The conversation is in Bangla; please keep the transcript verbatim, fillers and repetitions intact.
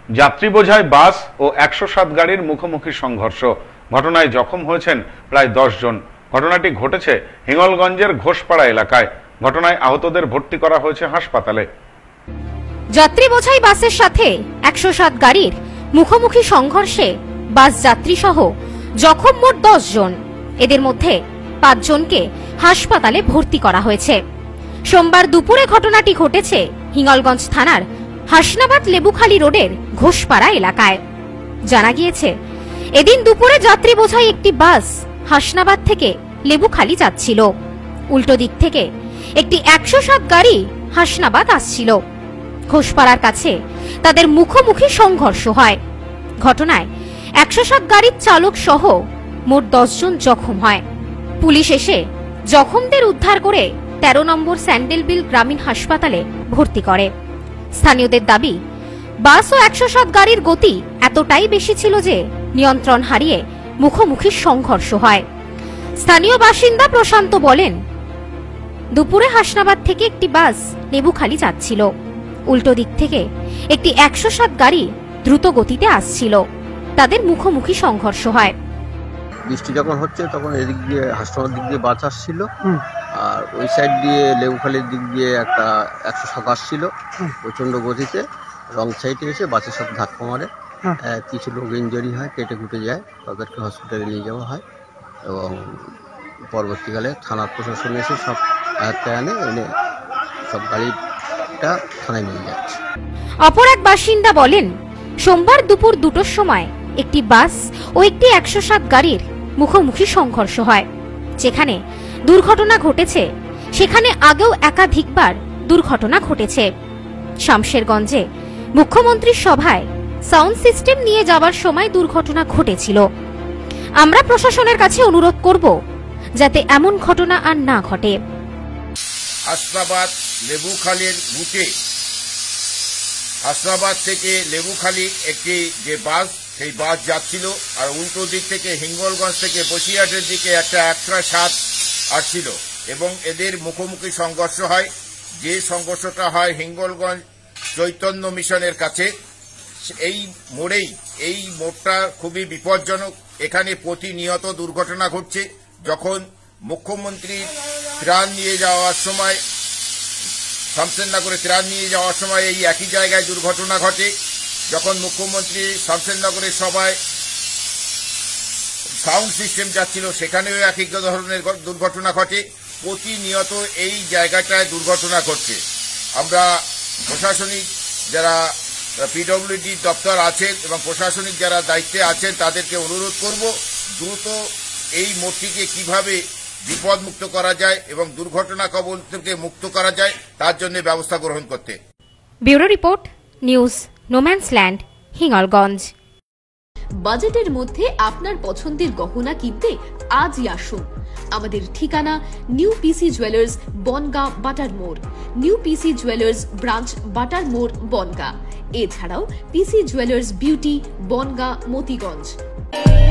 যাত্রী বোঝাই বাস ও একশো সাত গাড়ির মুখোমুখি সংঘর্ষ। ঘটনায় জখম হয়েছেন প্রায় দশ জন। ঘটনাটি ঘটেছে হিঙ্গলগঞ্জের ঘোষপাড়া এলাকায়। ঘটনায় আহতদের ভর্তি করা হয়েছে হাসপাতালে। যাত্রী বোঝাই বাসের সাথে একশো সাত গাড়ির মুখোমুখি সংঘর্ষে বাস যাত্রী সহ জখম মোট দশ জন। এদের মধ্যে পাঁচ জনকে হাসপাতালে ভর্তি করা হয়েছে। সোমবার দুপুরে ঘটনাটি ঘটেছে হিঙ্গলগঞ্জ থানার হাসনাবাদ লেবুখালী রোডের ঘোষপাড়া এলাকায়। জানা গিয়েছে, এদিন দুপুরে যাত্রী বোঝাই একটি বাস হাসনাবাদ থেকে লেবুখালী যাচ্ছিল। উল্টো দিক থেকে একটি একশো সাত গাড়ি হাসনাবাদ আসছিল। ঘোষপাড়ার কাছে তাদের মুখোমুখি সংঘর্ষ হয়। ঘটনায় একশো সাত গাড়ির চালক সহ মোট দশ জন জখম হয়। পুলিশ এসে জখমদের উদ্ধার করে তেরো নম্বর স্যান্ডেলবিল গ্রামীণ হাসপাতালে ভর্তি করে। স্থানীয়দের দাবি, বাস ও একশো সাত গাড়ির গতি এতটাই বেশি ছিল যে নিয়ন্ত্রণ হারিয়ে মুখোমুখি সংঘর্ষ হয়। স্থানীয় বাসিন্দা প্রশান্ত বলেন, দুপুরে হাসনাবাদ থেকে একটি বাস লেবুখালী যাচ্ছিল। উল্টো দিক থেকে একটি একশো সাত গাড়ি দ্রুত গতিতে আসছিল। তাদের মুখোমুখি সংঘর্ষ হয়। বৃষ্টি যখন হচ্ছে তখন এদিক দিয়ে হাসনাবাদ দিক দিয়ে বাস আসছিল, আর ওই সাইড দিয়ে লেবুখালীর দিক দিয়ে একটা একশো সাত আসছিল প্রচণ্ড গতিতে। রং সাইডে এসে বাসের সাথে ধাক্কা মারে। কিছু লোক ইনজুরি হয়, কেটে কুটে যায়, তাদেরকে হসপিটালে নিয়ে যাওয়া হয় এবং পরবর্তীকালে থানার প্রশাসন এসে সব আয়ত্তে আনে, এনে সব গাড়িটা থানায় নিয়ে যাচ্ছে। অপর এক বাসিন্দা বলেন, সোমবার দুপুর দুটোর সময় একটি বাস ও একটি একশো সাত গাড়ির মুখোমুখি সংঘর্ষ হয়। যেখানে দুর্ঘটনা ঘটেছে সেখানে আগেও একাধিকবার দুর্ঘটনা ঘটেছে। শামশেরগঞ্জে মুখ্যমন্ত্রীর সভায় সাউন্ড সিস্টেম নিয়ে যাওয়ার সময় দুর্ঘটনা ঘটেছিল। আমরা প্রশাসনের কাছে অনুরোধ করব যাতে এমন ঘটনা আর না ঘটে। হাসনাবাদ লেবুখালীর বুথে হাসনাবাদ থেকে লেবুখালী একটি যে বাস, সেই বাস যাচ্ছিল, আর উল্টো দিক থেকে হিঙ্গলগঞ্জ থেকে বসিরহাটের দিকে একটা একশো সাত আসছিল এবং এদের মুখোমুখি সংঘর্ষ হয়। যে সংঘর্ষটা হয় হিঙ্গলগঞ্জ চৈতন্য মিশনের কাছে, এই মোড়েই, এই মোড়টা খুবই বিপজ্জনক। এখানে প্রতিনিয়ত দুর্ঘটনা ঘটছে। যখন মুখ্যমন্ত্রী ত্রাণ নিয়ে যাওয়ার সময়, শামশেরনগরে ত্রাণ নিয়ে যাওয়ার সময় এই একই জায়গায় দুর্ঘটনা ঘটে। যখন মুখ্যমন্ত্রী শামশেরনগরের সভায় সাউন্ড সিস্টেম যাচ্ছিল, সেখানেও একই ধরনের দুর্ঘটনা ঘটে। প্রতিনিয়ত এই জায়গাটায় দুর্ঘটনা ঘটছে। আমরা প্রশাসনিক যারা পিডব্লিউডি দপ্তর আছেন এবং প্রশাসনিক যারা দায়িত্বে আছেন তাদেরকে অনুরোধ করব, দ্রুত এই মোড়টিকে কিভাবে বিপদমুক্ত করা যায় এবং দুর্ঘটনা কবল থেকে মুক্ত করা যায় তার জন্য ব্যবস্থা গ্রহণ করতে। Bureau report, news no man's land, Hingalganj. বাজেটের মধ্যে আপনার পছন্দের গহনা কিনতে আজই আসুন। আমাদের ঠিকানা নিউ পিসি জুয়েলার্স, বনগাঁ, বাটার মোড়। নিউ পিসি জুয়েলার্স ব্রাঞ্চ, বাটার মোড়, বনগাঁ। এছাড়াও PC jewellers beauty, Bongaon, Motiganj.